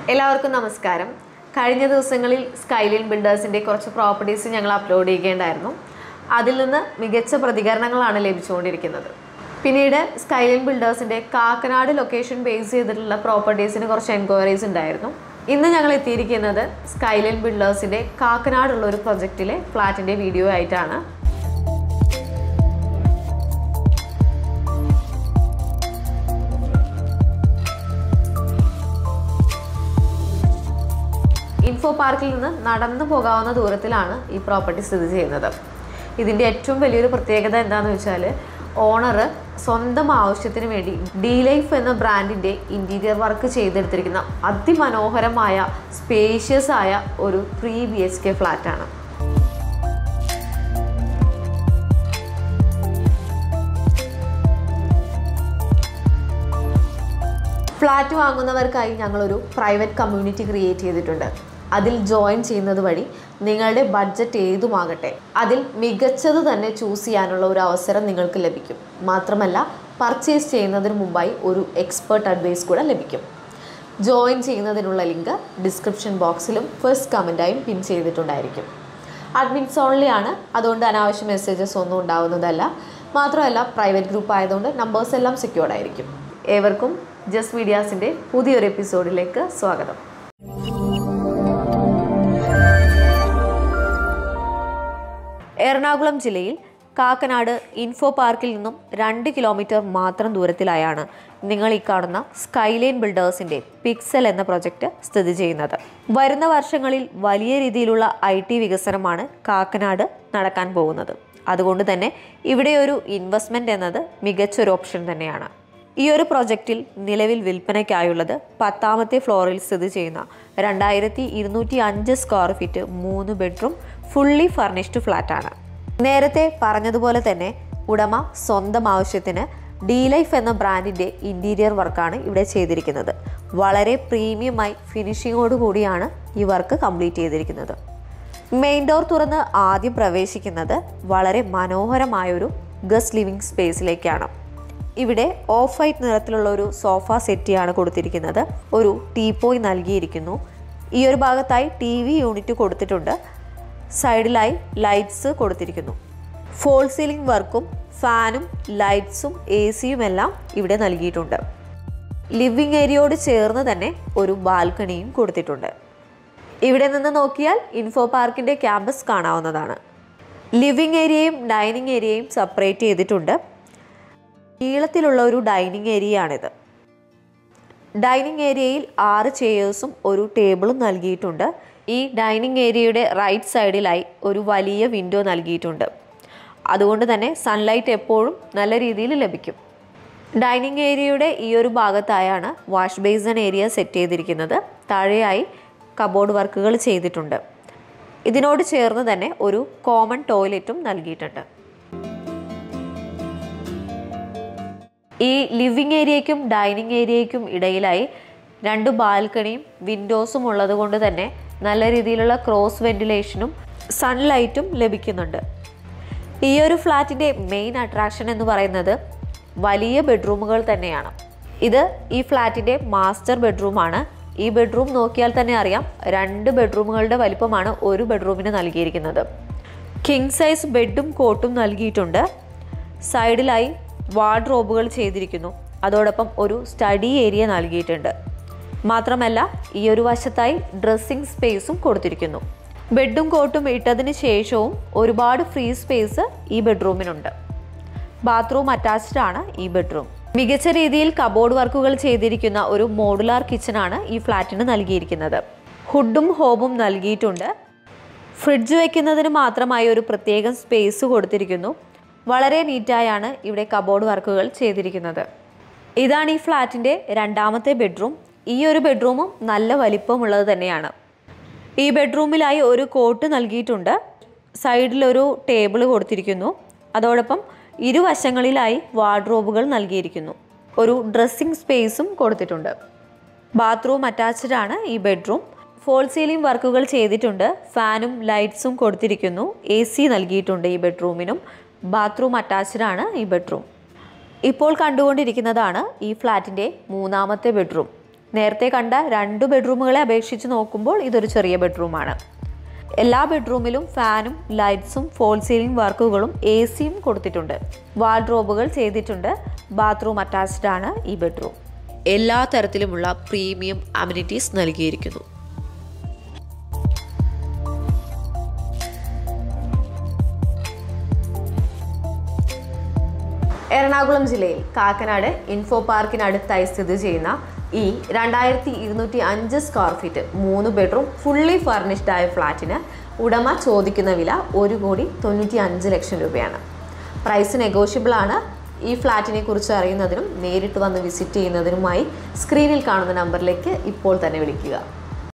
എല്ലാവർക്കും നമസ്കാരം. കഴിഞ്ഞ ദിവസങ്ങളിൽ സ്കൈലൈൻ ബിൽഡേഴ്സിൻ്റെ കുറച്ച് പ്രോപ്പർട്ടീസ് ഞങ്ങൾ അപ്ലോഡ് ചെയ്യുകയുണ്ടായിരുന്നു. അതിൽ നിന്ന് മികച്ച പ്രതികരണങ്ങളാണ് ലഭിച്ചുകൊണ്ടിരിക്കുന്നത്. പിന്നീട് സ്കൈലൈൻ ബിൽഡേഴ്സിൻ്റെ കാക്കനാട് ലൊക്കേഷൻ ബേസ് ചെയ്തിട്ടുള്ള പ്രോപ്പർട്ടീസിന് കുറച്ച് എൻക്വയറീസ് ഉണ്ടായിരുന്നു. ഇന്ന് ഞങ്ങൾ എത്തിയിരിക്കുന്നത് സ്കൈലൈൻ ബിൽഡേഴ്സിൻ്റെ കാക്കനാടുള്ള ഒരു പ്രൊജക്റ്റിലെ ഫ്ലാറ്റിൻ്റെ വീഡിയോ ആയിട്ടാണ്. ഇൻഫോ പാർക്കിൽ നിന്ന് നടന്നു പോകാവുന്ന ദൂരത്തിലാണ് ഈ പ്രോപ്പർട്ടി സ്ഥിതി ചെയ്യുന്നത്. ഇതിൻ്റെ ഏറ്റവും വലിയൊരു പ്രത്യേകത എന്താണെന്ന് വെച്ചാൽ ഓണർ സ്വന്തം ആവശ്യത്തിന് വേണ്ടി ഡി ലൈഫ് എന്ന ബ്രാൻഡിൻ്റെ ഇൻറ്റീരിയർ വർക്ക് ചെയ്തെടുത്തിരിക്കുന്ന അതിമനോഹരമായ സ്പേഷ്യസ് ആയ ഒരു 3 BHK ഫ്ലാറ്റാണ്. ഫ്ലാറ്റ് വാങ്ങുന്നവർക്കായി ഞങ്ങളൊരു പ്രൈവറ്റ് കമ്മ്യൂണിറ്റി ക്രിയേറ്റ് ചെയ്തിട്ടുണ്ട്. അതിൽ ജോയിൻ ചെയ്യുന്നത് വഴി നിങ്ങളുടെ ബഡ്ജറ്റ് ഏതുമാകട്ടെ അതിൽ മികച്ചത് തന്നെ ചൂസ് ചെയ്യാനുള്ള ഒരു അവസരം നിങ്ങൾക്ക് ലഭിക്കും. മാത്രമല്ല പർച്ചേസ് ചെയ്യുന്നതിന് മുമ്പായി ഒരു എക്സ്പേർട്ട് അഡ്വൈസ് കൂടെ ലഭിക്കും. ജോയിൻ ചെയ്യുന്നതിനുള്ള ലിങ്ക് ഡിസ്ക്രിപ്ഷൻ ബോക്സിലും ഫസ്റ്റ് കമൻറ്റായും പിൻ ചെയ്തിട്ടുണ്ടായിരിക്കും. അഡ്മിൻസ് ഓൺലി ആണ്, അതുകൊണ്ട് അനാവശ്യ മെസ്സേജസ് ഒന്നും ഉണ്ടാവുന്നതല്ല. മാത്രമല്ല പ്രൈവറ്റ് ഗ്രൂപ്പ് ആയതുകൊണ്ട് നമ്പേഴ്സ് എല്ലാം സെക്യൂർഡ് ആയിരിക്കും. ഏവർക്കും ജസ്റ്റ് മീഡിയാസിൻ്റെ പുതിയൊരു എപ്പിസോഡിലേക്ക് സ്വാഗതം. എറണാകുളം ജില്ലയിൽ കാക്കനാട് ഇൻഫോ പാർക്കിൽ നിന്നും 2 കിലോമീറ്റർ മാത്രം ദൂരത്തിലായാണ് നിങ്ങൾ ഈ കാണുന്ന സ്കൈലൈൻ ബിൽഡേഴ്സിൻ്റെ പിക്സൽ എന്ന പ്രൊജക്റ്റ് സ്ഥിതി ചെയ്യുന്നത്. വരുന്ന വർഷങ്ങളിൽ വലിയ രീതിയിലുള്ള IT വികസനമാണ് കാക്കനാട് നടക്കാൻ പോകുന്നത്. അതുകൊണ്ട് തന്നെ ഇവിടെ ഒരു ഇൻവെസ്റ്റ്മെൻറ്റ് എന്നത് മികച്ചൊരു ഓപ്ഷൻ തന്നെയാണ്. ഈ ഒരു പ്രൊജക്റ്റിൽ നിലവിൽ വിൽപ്പനയ്ക്കായുള്ളത് 10ാമത്തെ ഫ്ലോറിൽ സ്ഥിതി ചെയ്യുന്ന 2205 square feet 3 bedroom fully furnished ഫ്ലാറ്റാണ്. നേരത്തെ പറഞ്ഞതുപോലെ തന്നെ ഉടമ സ്വന്തം ആവശ്യത്തിന് ഡി ലൈഫ് എന്ന ബ്രാൻഡിൻ്റെ ഇൻറ്റീരിയർ വർക്കാണ് ഇവിടെ ചെയ്തിരിക്കുന്നത്. വളരെ പ്രീമിയമായി ഫിനിഷിങ്ങോട് കൂടിയാണ് ഈ വർക്ക് കംപ്ലീറ്റ് ചെയ്തിരിക്കുന്നത്. മെയിൻ ഡോർ തുറന്ന് ആദ്യം പ്രവേശിക്കുന്നത് വളരെ മനോഹരമായൊരു ഗസ്റ്റ് ലിവിംഗ് സ്പേസിലേക്കാണ്. ഇവിടെ ഓഫ് വൈറ്റ് നിറത്തിലുള്ള ഒരു സോഫ സെറ്റിയാണ് കൊടുത്തിരിക്കുന്നത്. ഒരു ടീപ്പോയ് നൽകിയിരിക്കുന്നു. ഈ ഒരു ഭാഗത്തായി TV യൂണിറ്റ് കൊടുത്തിട്ടുണ്ട്. സൈഡിലായി ലൈറ്റ്സ് കൊടുത്തിരിക്കുന്നു. ഫോൾ സീലിംഗ് വർക്കും ഫാനും ലൈറ്റ്സും AC-യും എല്ലാം ഇവിടെ നൽകിയിട്ടുണ്ട്. ലിവിംഗ് ഏരിയയോട് ചേർന്ന് തന്നെ ഒരു ബാൽക്കണിയും കൊടുത്തിട്ടുണ്ട്. ഇവിടെ നിന്ന് നോക്കിയാൽ ഇൻഫോ പാർക്കിൻ്റെ ക്യാമ്പസ് കാണാവുന്നതാണ്. ലിവിംഗ് ഏരിയയും ഡൈനിങ് ഏരിയയും സെപ്പറേറ്റ് ചെയ്തിട്ടുണ്ട്. നീളത്തിലുള്ള ഒരു ഡൈനിങ് ഏരിയയാണിത്. ഡൈനിങ് ഏരിയയിൽ 6 ചെയേഴ്സും ഒരു ടേബിളും നൽകിയിട്ടുണ്ട്. ഈ ഡൈനിങ് ഏരിയയുടെ റൈറ്റ് സൈഡിലായി ഒരു വലിയ വിൻഡോ നൽകിയിട്ടുണ്ട്. അതുകൊണ്ട് തന്നെ സൺലൈറ്റ് എപ്പോഴും നല്ല രീതിയിൽ ലഭിക്കും. ഡൈനിങ് ഏരിയയുടെ ഈ ഒരു ഭാഗത്തായാണ് വാഷ് ബേസിൻ ഏരിയ സെറ്റ് ചെയ്തിരിക്കുന്നത്. താഴെയായി കബോർഡ് വർക്കുകൾ ചെയ്തിട്ടുണ്ട്. ഇതിനോട് ചേർന്ന് തന്നെ ഒരു കോമൺ ടോയ്ലറ്റും നൽകിയിട്ടുണ്ട്. ഈ ലിവിംഗ് ഏരിയയ്ക്കും ഡൈനിങ് ഏരിയയ്ക്കും ഇടയിലായി 2 ബാൽക്കണിയും വിൻഡോസും ഉള്ളത് കൊണ്ട് തന്നെ നല്ല രീതിയിലുള്ള ക്രോസ് വെന്റിലേഷനും സൺലൈറ്റും ലഭിക്കുന്നുണ്ട്. ഈ ഒരു ഫ്ലാറ്റിൻ്റെ മെയിൻ അട്രാക്ഷൻ എന്ന് പറയുന്നത് വലിയ ബെഡ്റൂമുകൾ തന്നെയാണ്. ഇത് ഈ ഫ്ലാറ്റിൻ്റെ മാസ്റ്റർ ബെഡ്റൂമാണ്. ഈ ബെഡ്റൂം നോക്കിയാൽ തന്നെ അറിയാം 2 ബെഡ്റൂമുകളുടെ വലിപ്പമാണ് ഒരു ബെഡ്റൂമിന് നൽകിയിരിക്കുന്നത്. കിങ് സൈസ് ബെഡും കോട്ടും നൽകിയിട്ടുണ്ട്. സൈഡിലായി വാർഡ്രോബുകൾ ചെയ്തിരിക്കുന്നു. അതോടൊപ്പം ഒരു സ്റ്റഡി ഏരിയ നൽകിയിട്ടുണ്ട്. മാത്രമല്ല ഈ ഒരു വശത്തായി ഡ്രസ്സിംഗ് സ്പേസും കൊടുത്തിരിക്കുന്നു. ബെഡും കോട്ടും ഇട്ടതിന് ശേഷവും ഒരുപാട് ഫ്രീ സ്പേസ് ഈ ബെഡ്റൂമിനുണ്ട്. ബാത്റൂം അറ്റാച്ച്ഡ് ആണ് ഈ ബെഡ്റൂം. മികച്ച രീതിയിൽ കബോർഡ് വർക്കുകൾ ചെയ്തിരിക്കുന്ന ഒരു മോഡുലാർ കിച്ചണാണ് ഈ ഫ്ലാറ്റിന് നൽകിയിരിക്കുന്നത്. ഹുഡും ഹോബും നൽകിയിട്ടുണ്ട്. ഫ്രിഡ്ജ് വയ്ക്കുന്നതിന് മാത്രമായി ഒരു പ്രത്യേകം സ്പേസ് കൊടുത്തിരിക്കുന്നു. വളരെ നീറ്റായാണ് ഇവിടെ കബോർഡ് വർക്കുകൾ ചെയ്തിരിക്കുന്നത്. ഇതാണ് ഈ ഫ്ലാറ്റിൻ്റെ 2ാമത്തെ ബെഡ്റൂം. ഈ ഒരു ബെഡ്റൂമും നല്ല വലിപ്പമുള്ളത് തന്നെയാണ്. ഈ ബെഡ്റൂമിലായി ഒരു കോട്ട് നൽകിയിട്ടുണ്ട്. സൈഡിലൊരു ടേബിൾ കൊടുത്തിരിക്കുന്നു. അതോടൊപ്പം ഇരുവശങ്ങളിലായി വാർഡ്രോബുകൾ നൽകിയിരിക്കുന്നു. ഒരു ഡ്രസ്സിംഗ് സ്പേസും കൊടുത്തിട്ടുണ്ട്. ബാത്റൂം അറ്റാച്ച്ഡ് ആണ് ഈ ബെഡ്റൂം. ഫോൾ സീലിംഗ് വർക്കുകൾ ചെയ്തിട്ടുണ്ട്. ഫാനും ലൈറ്റ്സും കൊടുത്തിരിക്കുന്നു. AC നൽകിയിട്ടുണ്ട് ഈ ബെഡ്റൂമിനും. ബാത്റൂം അറ്റാച്ച്ഡ് ആണ് ഈ ബെഡ്റൂം. ഇപ്പോൾ കണ്ടുകൊണ്ടിരിക്കുന്നതാണ് ഈ ഫ്ലാറ്റിൻ്റെ 3ാമത്തെ ബെഡ്റൂം. നേരത്തെ കണ്ട 2 ബെഡ്റൂമുകളെ അപേക്ഷിച്ച് നോക്കുമ്പോൾ ഇതൊരു ചെറിയ ബെഡ്റൂമാണ്. എല്ലാ ബെഡ്റൂമിലും ഫാനും ലൈറ്റ്സും ഫോൾ സീലിംഗ് വർക്കുകളും AC-യും കൊടുത്തിട്ടുണ്ട്. വാർഡ്രോബുകൾ ചെയ്തിട്ടുണ്ട്. ബാത്റൂം അറ്റാച്ച്ഡ് ആണ് ഈ ബെഡ്റൂം. എല്ലാ തരത്തിലുമുള്ള പ്രീമിയം അമ്യൂണിറ്റീസ് നൽകിയിരിക്കുന്നു. എറണാകുളം ജില്ലയിൽ കാക്കനാട് ഇൻഫോ പാർക്കിനടുത്തായി സ്ഥിതി ചെയ്യുന്ന ഈ 2205 square feet 3 bedroom fully furnished ആയ ഫ്ലാറ്റിന് ഉടമ ചോദിക്കുന്ന വില 1,95 ലക്ഷം രൂപയാണ്. പ്രൈസ് നെഗോഷ്യബിൾ ആണ്. ഈ ഫ്ലാറ്റിനെ കുറിച്ച് അറിയുന്നതിനും നേരിട്ട് വന്ന് വിസിറ്റ് ചെയ്യുന്നതിനുമായി സ്ക്രീനിൽ കാണുന്ന നമ്പറിലേക്ക് ഇപ്പോൾ തന്നെ വിളിക്കുക.